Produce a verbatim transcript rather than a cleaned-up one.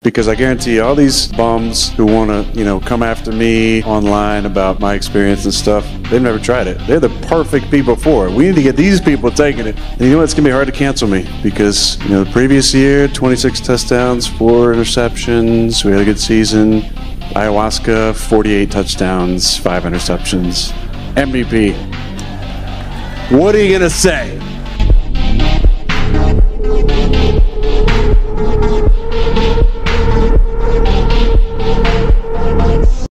Because I guarantee you, all these bums who want to, you know, come after me online about my experience and stuff, they've never tried it. They're the perfect people for it. We need to get these people taking it. And you know what? It's going to be hard to cancel me because, you know, the previous year, twenty-six touchdowns, four interceptions. We had a good season. Ayahuasca, forty-eight touchdowns, five interceptions. M V P. What are you going to say?